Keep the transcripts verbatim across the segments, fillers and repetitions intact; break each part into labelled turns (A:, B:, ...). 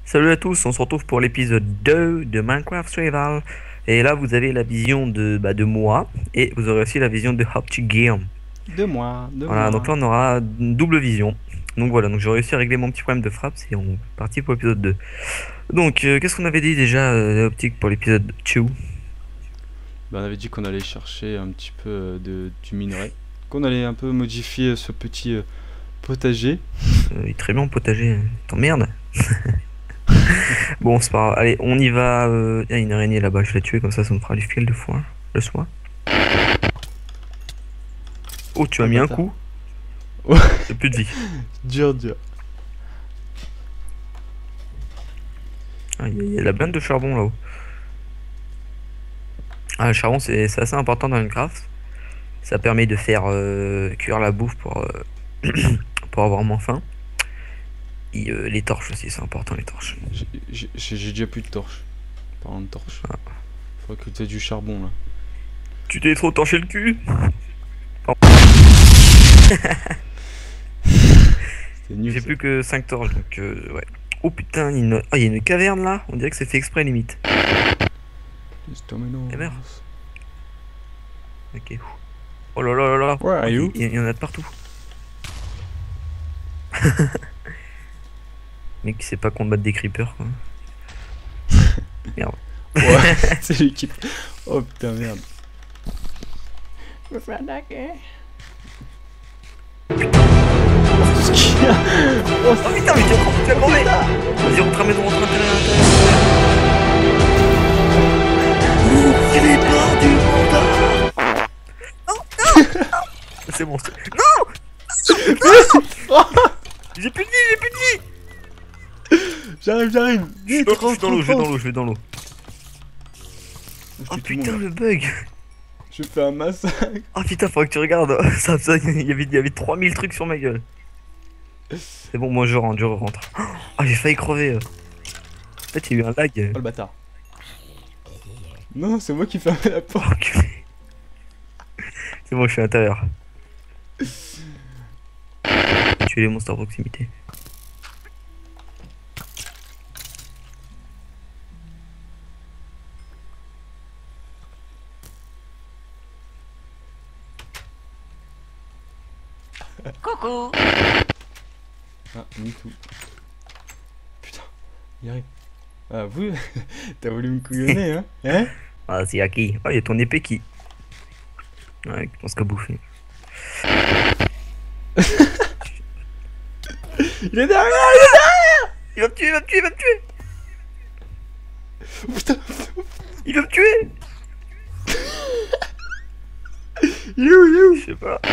A: Salut à tous, on se retrouve pour l'épisode deux de Minecraft Survival. Et là, vous avez la vision de, bah, de moi, et vous aurez aussi la vision de Hopchi-Guillaume.
B: De moi, de
A: Voilà, donc là,
B: moi.
A: on aura une double vision. Donc voilà, donc j'ai réussi à régler mon petit problème de frappe, et on est parti pour l'épisode deux. Donc, euh, qu'est-ce qu'on avait dit déjà, euh, Optique, pour l'épisode deux?
B: Ben, on avait dit qu'on allait chercher un petit peu euh, de, du minerai. Qu'on allait un peu modifier ce petit euh, potager.
A: euh, Il est très bien en potager, t'emmerdes. Bon, c'est pas grave. Allez, on y va. euh, Il y a une araignée là-bas, je vais la tuer, comme ça, ça me fera du fil de foin, le soin. Oh, tu as
B: Oh,
A: mis un
B: bâtard.
A: coup?
B: Ouais.
A: J'ai plus de vie.
B: Dur, dur.
A: Ah, il y a- il y a la blinde de charbon là-haut. Ah, le charbon, c'est c'est assez important dans Minecraft. Ça permet de faire euh, cuire la bouffe pour, euh, pour avoir moins faim. Et euh, les torches aussi, c'est important, les torches.
B: J'ai- J'ai j'ai déjà plus de torche. Parlant de torche.
A: Ah.
B: Faudrait que tu aies du charbon là.
A: Tu t'es trop torché le cul?
B: C'était nul
A: J'ai
B: ça.
A: plus que cinq torches, donc euh, ouais. Oh putain, il y, a une... ah, il y a une caverne là. On dirait que c'est fait exprès limite.
B: Estomino.
A: Eh merde. Ok. Oh là là là là.
B: Where are
A: Oh,
B: you?
A: il y, il y en a de partout. Mec, qui sait pas combattre des creepers quoi. Merde.
B: Ouais, c'est l'équipe. Oh putain, merde. Je me fais attaquer. Oh, tout ce qu'il y a. Oh,
A: Oh putain, mais tu as tu as crevé. Vas-y, rentre à la maison, rentre à la maison. Ouh, il est pas du monde. Non, non. C'est bon. c'est- Non, non. J'ai plus de vie, j'ai plus de vie.
B: J'arrive, j'arrive.
A: Je suis
B: Vite,
A: dans, je suis
B: rentre,
A: dans l'eau, je vais
B: rentre,
A: dans l'eau, je vais dans l'eau.
B: Je
A: Oh
B: tue tout le monde,
A: putain,
B: là.
A: le bug.
B: Je fais un massacre.
A: Oh putain, faudrait que tu regardes. Ça, ça, il y avait, il y avait trois mille trucs sur ma gueule. C'est bon, moi je rentre, je rentre. Ah, j'ai failli crever. En fait, il y a eu un lag.
B: Oh le bâtard. Non, c'est moi qui ferme la porte.
A: Enculé. C'est bon, je suis à l'intérieur. Tuer les monstres à proximité. Coucou.
B: Ah, ni tout. Putain, il arrive. Ah, vous, t'as voulu me couillonner, hein? Hein?
A: Ah, c'est à qui? Oh, il y a ton épée qui. Ouais, qui pense qu'à bouffer.
B: Il est derrière!
A: Il va me tuer, il va me tuer, il va me tuer.
B: Oh, putain,
A: Il va me tuer.
B: il est où, il est où?
A: Je sais pas.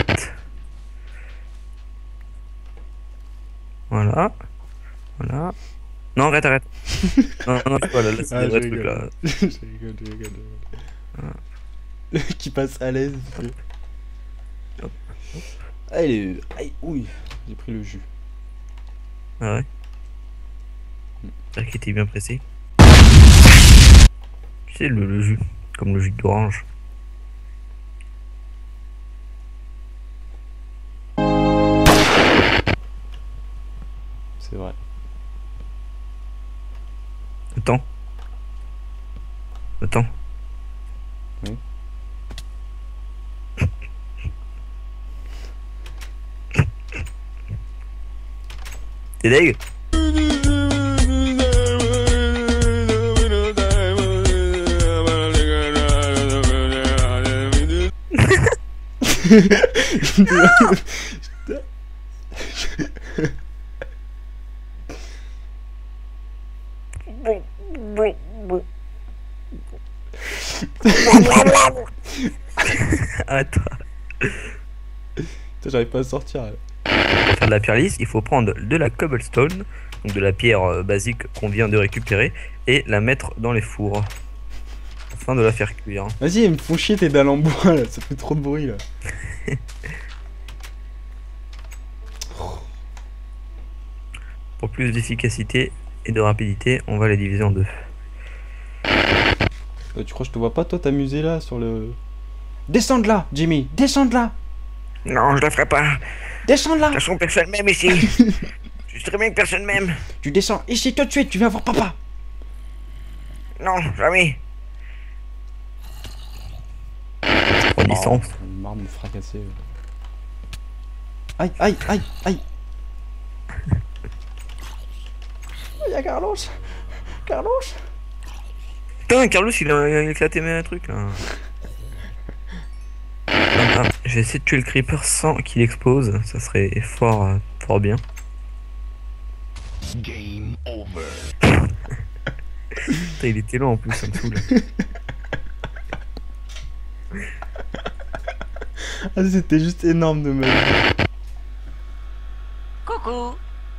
A: Voilà. Voilà. Non, arrête, arrête. Non, non, c'est pas là, là c'est
B: Ah,
A: des
B: je
A: vrais trucs
B: rigole.
A: là.
B: Je rigole, je rigole. je rigole. Qui passe à l'aise.
A: Hop.
B: Ah, il est. Aïe, ouille. J'ai pris le jus.
A: Ah ouais. J'espère qu'il était bien pressé. Tu sais, le, le jus. Comme le jus d'orange.
B: C'est vrai.
A: Attends. Attends.
B: Oui.
A: T'es deg? Arrête-toi.
B: Putain, j'arrive pas à sortir. Là.
A: Pour faire de la pierre lisse, il faut prendre de la cobblestone, donc de la pierre euh, basique qu'on vient de récupérer, et la mettre dans les fours, afin de la faire cuire.
B: Vas-y, ils me font chier tes dalles en bois là, ça fait trop de bruit là.
A: Pour plus d'efficacité et de rapidité, on va les diviser en deux.
B: Euh, tu crois que je te vois pas toi t'amuser là sur le. Descends de là, Jimmy, descends de là.
A: Non, je la ferai pas.
B: Descends de là.
A: De toute façon, personne même ici. Je sais très bien que personne m'aime.
B: Tu descends ici tout de suite, tu viens voir papa.
A: Non, jamais. Renaissance.
B: Oh, marre de me fracasser. Aïe, aïe, aïe, aïe. Il y a Carlos. Carlos.
A: Putain, Carlos, il a, il a éclaté mes trucs là. Ah, ah, je vais essayer de tuer le creeper sans qu'il explose. Ça serait fort, euh, fort bien.
C: Game over.
A: Putain, il était long en plus, ça me saoule.
B: Ah, c'était juste énorme de me.
A: Coucou.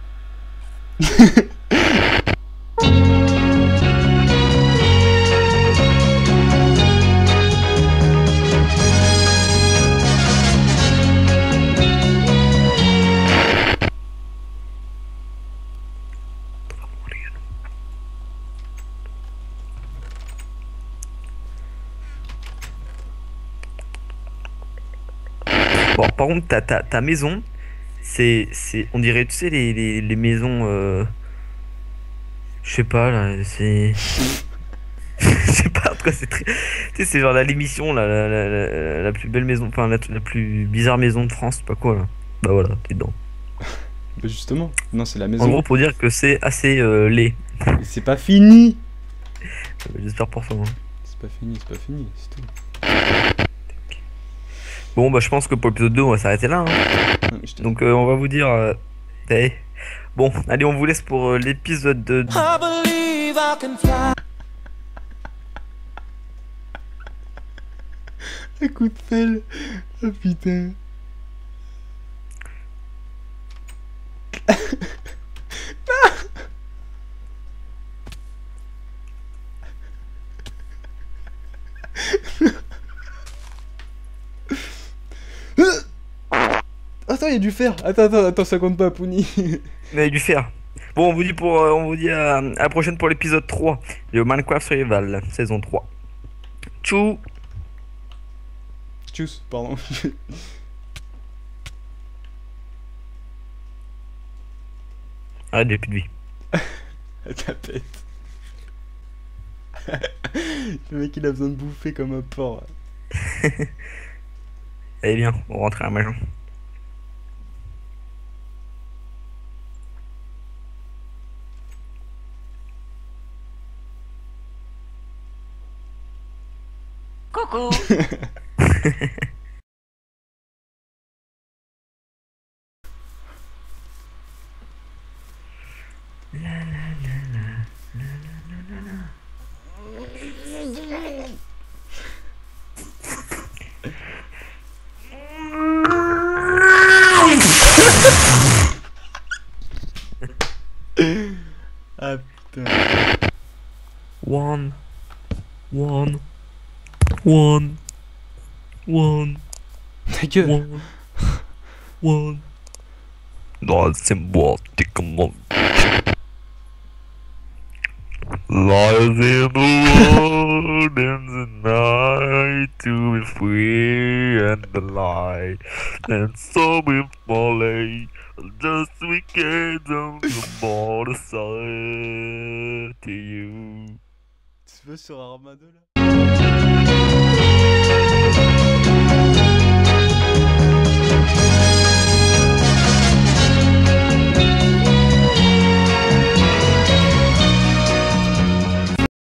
A: Bon, par contre, ta, ta, ta maison, c'est, c'est, on dirait, tu sais, les, les, les maisons, euh, je sais pas, là, c'est, je sais pas, en tout cas, c'est très, tu sais, c'est genre la l'émission, là, la, la, la, la plus belle maison, enfin, la, la plus bizarre maison de France, je sais pas quoi, là. Bah voilà, t'es dedans.
B: Bah justement, non, c'est la
A: En
B: maison.
A: gros, pour dire que c'est assez euh, laid.
B: Et c'est pas fini.
A: Euh, J'espère pour ça. Hein.
B: C'est pas fini, c'est pas fini, c'est tout.
A: Bon, bah, je pense que pour l'épisode deux, on va s'arrêter là. Hein.
B: Hum, je te-
A: Donc, euh, on va vous dire. euh, eh, Bon, allez, on vous laisse pour euh, l'épisode de.
D: I believe I can fly.
B: Un coup de pelle. Oh putain. Attends, il y a du fer. Attends, attends, attends, ça compte pas, Pouni.
A: On avait dû faire. Bon, on vous dit, pour, euh, on vous dit à, à la prochaine pour l'épisode trois de Minecraft Survival, saison trois. Tchou.
B: Tchuss, pardon.
A: Arrête, j'ai plus de vie.
B: Ta pète. Le mec, il a besoin de bouffer comme un porc.
A: Allez, bien, on rentre à la maison.
D: Coucou.
B: Ah putain.
A: One. One. One. One.
B: Ta gueule.
A: One. One. Laissez-moi te commander. Lies in the world in the night to be free and the light, and so we folly, just we get on the border side to you.
B: Tu veux sur Armado là?